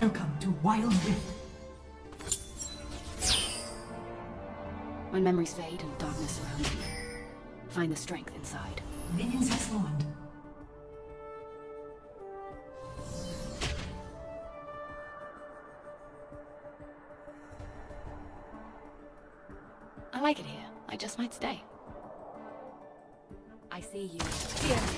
Welcome to Wild Rift. When memories fade and darkness surrounds you, find the strength inside. Minions have spawned. I like it here. I just might stay. I see you. Fear me.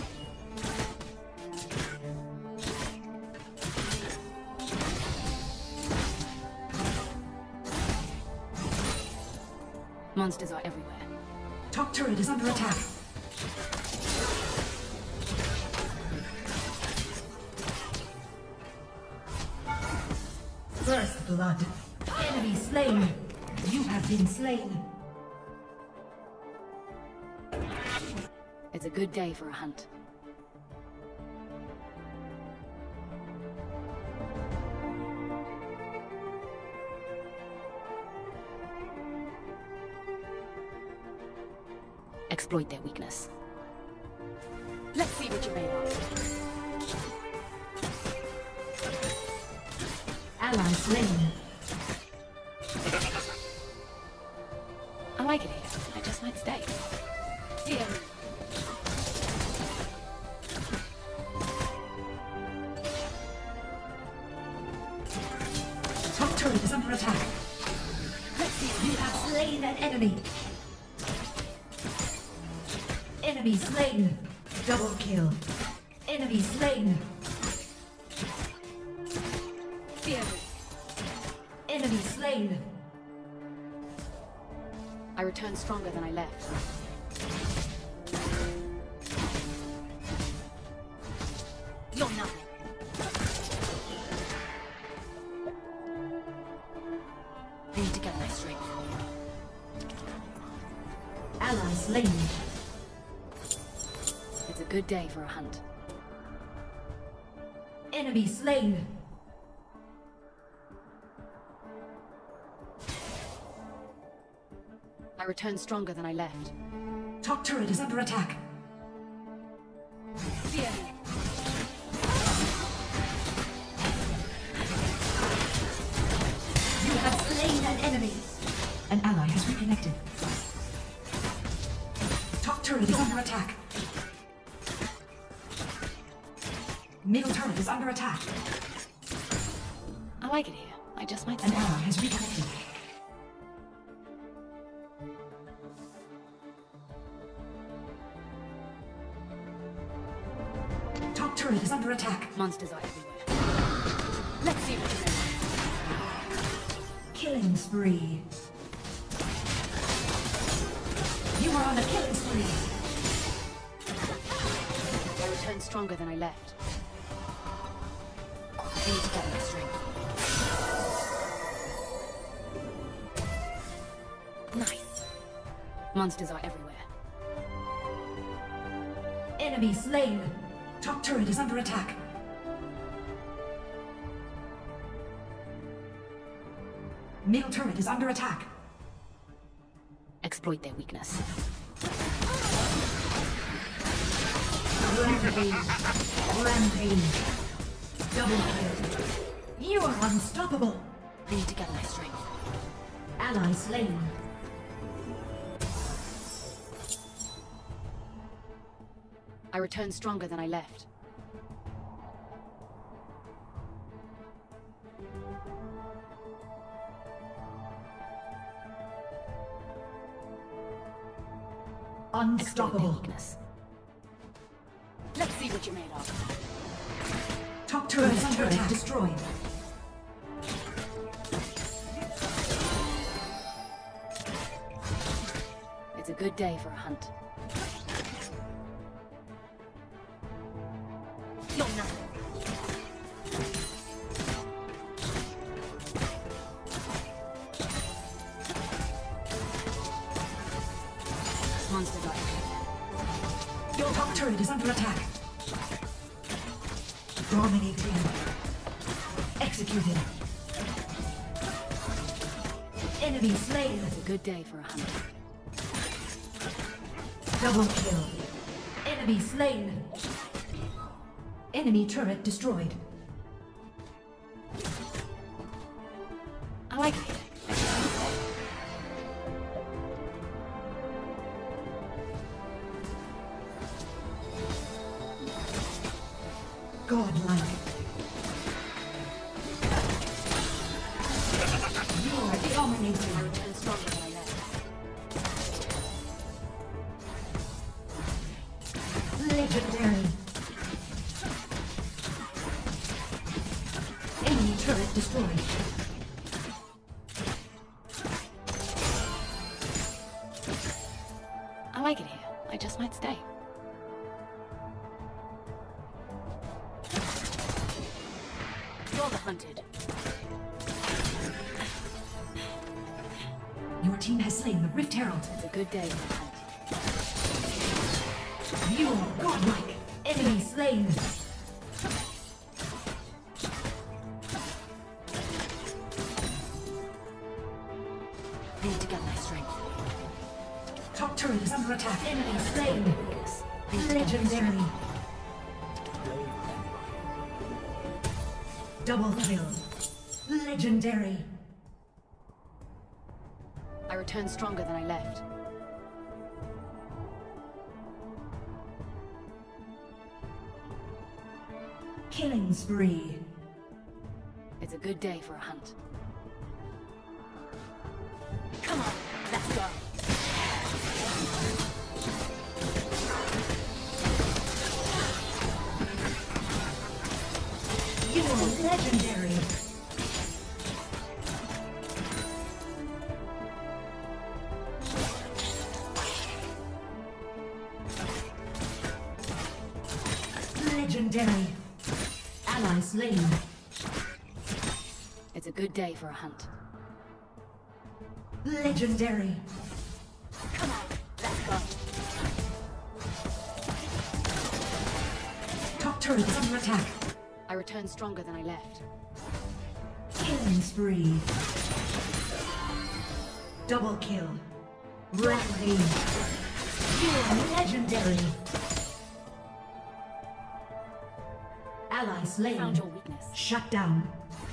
Monsters are everywhere. Top turret is under attack. First blood. Enemy slain. You have been slain. It's a good day for a hunt. Exploit their weakness. Let's see what you're made of. Ally slain. I like it here. I just might stay. Fear me. Top turret is under attack. Let's see. You have slain an enemy. Enemy slain. Double kill. Enemy slain. Fear me. Enemy slain. I return stronger than I left. You're nothing. I need to get my strength. Ally slain. It's a good day for a hunt. Enemy slain. I return stronger than I left. Top turret is under attack. Fear me. You have slain an enemy. An ally has reconnected. Top turret is under attack. Middle turret is under attack. I like it here. I just might An stay. ally has reconnected. Top turret is under attack. Monsters are everywhere. Let's see what you're made of. Killing spree. You are on a killing spree. I return stronger than I left. I need to get my strength. Nice. Monsters are everywhere. Enemy slain. Top turret is under attack. Middle turret is under attack. Exploit their weakness. Rampage. Rampage. Double kill. You are unstoppable. I need to get my strength. Ally slain. I return stronger than I left. Exploit their Unstoppable. weakness. Let's see what you're made of. Top turret is under attack. Destroyed. It's a good day for a hunt. You're nothing. Monsters are everywhere. Your top turret is under attack. Dominating. Executed. Enemy slain. It's a good day for a hunt. Double kill. Enemy slain. Enemy turret destroyed. Dominating. I return stronger than I left. Legendary. Enemy turret destroyed. I like it here. I just might stay. You're the hunted. Your team has slain the Rift Herald. It's a good day for the hunt. You are godlike. Enemy slain. I need to get my strength. Top turret is under attack. Enemy slain. Yes. I need to get my Legendary. strength. Double kill. Legendary. I return stronger than I left. Killing spree. It's a good day for a hunt. Come on, let's go. You are legendary. Legendary. Ally slain. It's a good day for a hunt. Legendary. Come on, let's go. Top turret is under attack. I return stronger than I left. Killing spree. Double kill. Rampage. You are legendary. Ally slain. Found your weakness. Shut down.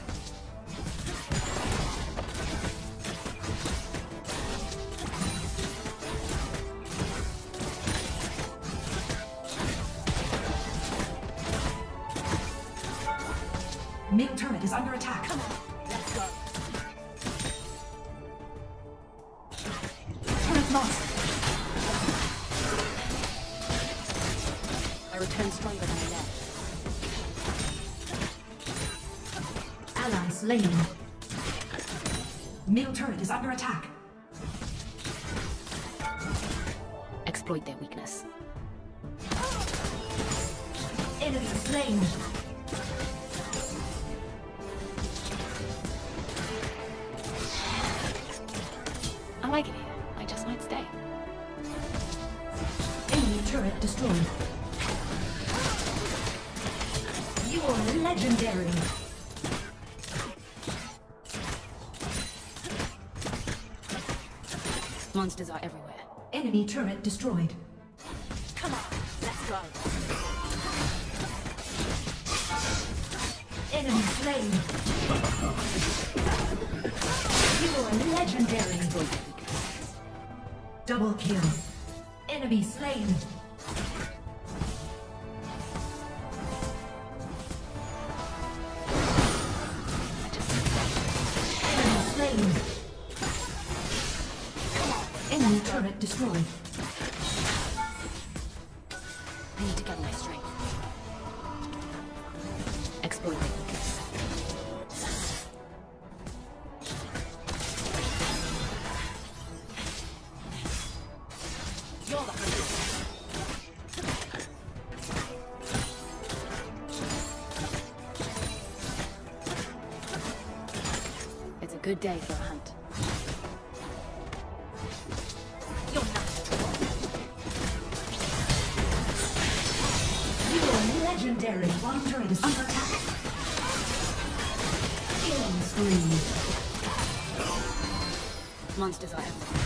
Mid turret is under attack. Come on, let's go. Turret lost. I return stronger than I left. Ally slain. Middle turret is under attack. Exploit their weakness. Enemy slain. I like it here. I just might stay. Enemy turret destroyed. You are legendary. Monsters are everywhere. Enemy turret destroyed. Come on, let's go. Enemy slain. You are legendary. Exploit their weakness. Double kill. Enemy slain. Enemy slain. Enemy turret destroyed. I need to get my strength. Exploit their weakness. You're the hunter. It's a good day for a hunt. You're nothing. You are legendary. One turret is under attack. Killing spree. Monsters are everywhere.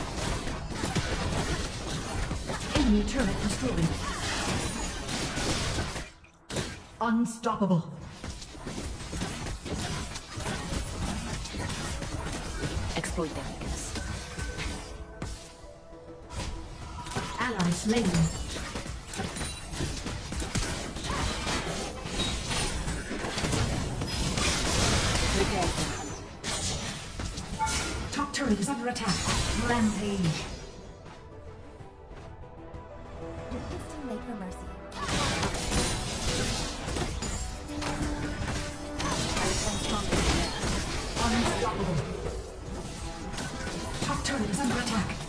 Enemy turret destroyed. Unstoppable. Exploit their weakness. Ally slain. Good day for a hunt. turret is under attack. Rampage. It's too late for mercy. Unstoppable. Top turret is under attack.